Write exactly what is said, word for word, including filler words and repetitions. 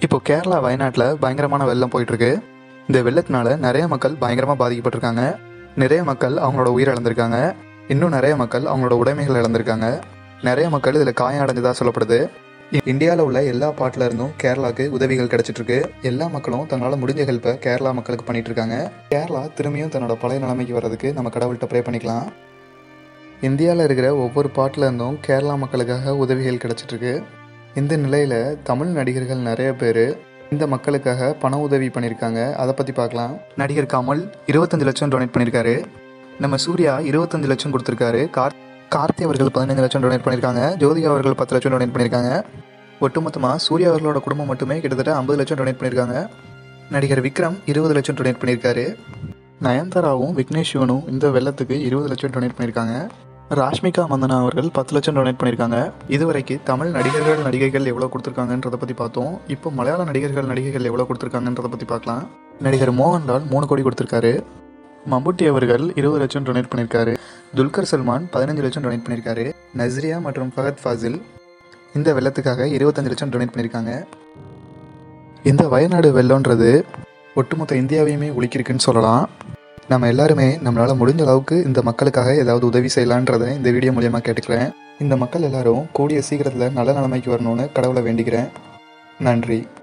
இப்போ கேரளா வயநாட்டில் பயங்கரமான வெள்ளம் போயிட்டுருக்கு. இந்த வெள்ளத்தினால நிறைய மக்கள் பயங்கரமாக பாதிக்கப்பட்டிருக்காங்க. நிறைய மக்கள் அவங்களோட உயிர் இழந்திருக்காங்க. இன்னும் நிறைய மக்கள் அவங்களோட உடைமைகள் இழந்திருக்காங்க. நிறைய மக்கள் இதில் காயம் அடைஞ்சதாக சொல்லப்படுது. இந்தியாவில் உள்ள எல்லா பாட்டில் இருந்தும் கேரளாவுக்கு உதவிகள் கிடைச்சிட்ருக்கு. எல்லா மக்களும் தங்களால் முடிஞ்ச ஹெல்ப்பை கேரளா மக்களுக்கு பண்ணிட்டு இருக்காங்க. கேரளா திரும்பியும் தன்னோட பழைய நிலைமைக்கு வர்றதுக்கு நம்ம கடவுள்கிட்ட ப்ரே பண்ணிக்கலாம். இந்தியாவில் இருக்கிற ஒவ்வொரு பாட்டில் இருந்தும் கேரளா மக்களுக்காக உதவிகள் கிடைச்சிட்ருக்கு. இந்த நிலையில் தமிழ் நடிகர்கள் நிறைய பேர் இந்த மக்களுக்காக பண உதவி பண்ணியிருக்காங்க. அதை பற்றி பார்க்கலாம். நடிகர் கமல் இருபத்தஞ்சு லட்சம் டொனேட் பண்ணியிருக்காரு. நம்ம சூர்யா இருபத்தஞ்சு லட்சம் கொடுத்துருக்காரு. கார் கார்த்தி அவர்கள் பதினஞ்சு லட்சம் டொனேட் பண்ணியிருக்காங்க. ஜோதிகா அவர்கள் பத்து லட்சம் டொனேட் பண்ணியிருக்காங்க. ஒட்டுமொத்தமாக சூர்யா அவர்களோட குடும்பம் மட்டுமே கிட்டத்தட்ட ஐம்பது லட்சம் டொனேட் பண்ணியிருக்காங்க. நடிகர் விக்ரம் இருபது லட்சம் டொனேட் பண்ணியிருக்காரு. நயன்தாராவும் விக்னேஷ் சிவனும் இந்த வெள்ளத்துக்கு இருபது லட்சம் டொனேட் பண்ணியிருக்காங்க. ராஷ்மிகா மந்தனா அவர்கள் பத்து லட்சம் டொனேட் பண்ணியிருக்காங்க. இதுவரைக்கும் தமிழ் நடிகர்கள் நடிகைகள் எவ்வளோ கொடுத்துருக்காங்கன்றதை பற்றி பார்த்தோம். இப்போ மலையாள நடிகர்கள் நடிகைகள் எவ்வளோ கொடுத்துருக்காங்கன்றதை பற்றி பார்க்கலாம். நடிகர் மோகன்லால் மூணு கோடி கொடுத்துருக்காரு. மம்புட்டி அவர்கள் இருபது லட்சம் டொனேட் பண்ணியிருக்காரு. துல்கர் சல்மான் பதினஞ்சு லட்சம் டொனேட் பண்ணியிருக்காரு. நஸ்ரியா மற்றும் ஃபஹத் ஃபாசில் இந்த வெள்ளத்துக்காக இருபத்தஞ்சு லட்சம் டொனேட் பண்ணியிருக்காங்க. இந்த வயநாடு வெள்ளம்ன்றது ஒட்டுமொத்த இந்தியாவையுமே ஒழிக்கிருக்குன்னு சொல்லலாம். நம்ம எல்லாருமே நம்மளால் முடிஞ்ச அளவுக்கு இந்த மக்களுக்காக ஏதாவது உதவி செய்யலான்றதை இந்த வீடியோ மூலியமாக கேட்டுக்கிறேன். இந்த மக்கள் எல்லாரும் கூடிய சீக்கிரத்தில் நல்ல நிலைமைக்கு வரணும்னு கடவுளை வேண்டிக்கிறேன். நன்றி.